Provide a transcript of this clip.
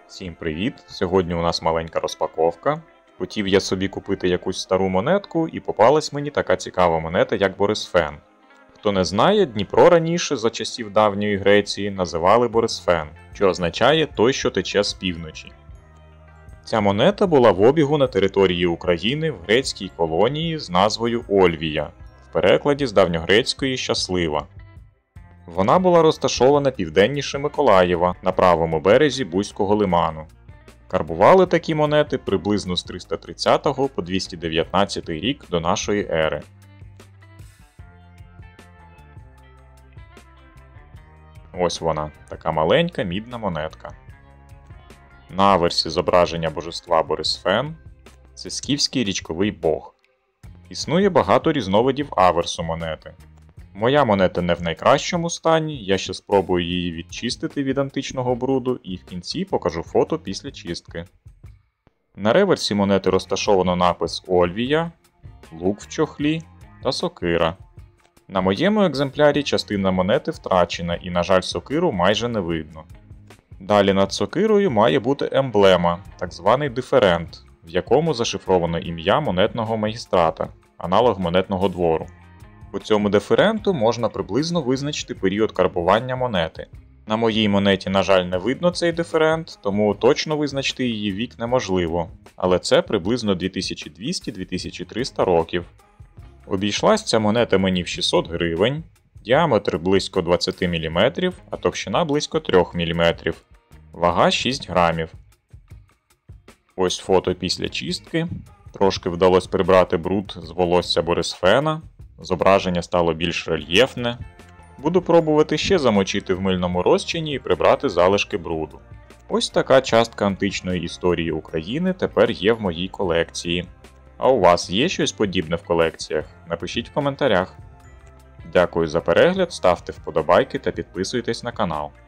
Всім привіт! Сьогодні у нас маленька розпаковка. Хотів я собі купити якусь стару монетку і попалась мені така цікава монета, як Борисфен. Хто не знає, Дніпро раніше, за часів давньої Греції, називали Борисфен, що означає той, що тече з півночі. Ця монета була в обігу на території України в грецькій колонії з назвою Ольвія, в перекладі з давньогрецької «щаслива». Вона була розташована південніше Миколаєва на правому березі Бузького лиману. Карбували такі монети приблизно з 330 по 219 рік до нашої ери. Ось вона, така маленька мідна монетка. На аверсі зображення божества Борисфен – це скіфський річковий бог. Існує багато різновидів аверсу монети. Моя монета не в найкращому стані, я ще спробую її відчистити від античного бруду і в кінці покажу фото після чистки. На реверсі монети розташовано напис Ольвія, лук в чохлі та сокира. На моєму екземплярі частина монети втрачена і, на жаль, сокиру майже не видно. Далі над сокирою має бути емблема, так званий диферент, в якому зашифровано ім'я монетного магістрата, аналог монетного двору. По цьому диференту можна приблизно визначити період карбування монети. На моїй монеті, на жаль, не видно цей диферент, тому точно визначити її вік неможливо, але це приблизно 2200-2300 років. Обійшлась ця монета мені в 600 гривень, діаметр близько 20 мм, а товщина близько 3 мм, вага 6 грамів. Ось фото після чистки, трошки вдалося прибрати бруд з волосся Борисфена. Зображення стало більш рельєфне. Буду пробувати ще замочити в мильному розчині і прибрати залишки бруду. Ось така частка античної історії України тепер є в моїй колекції. А у вас є щось подібне в колекціях? Напишіть в коментарях. Дякую за перегляд, ставте вподобайки та підписуйтесь на канал.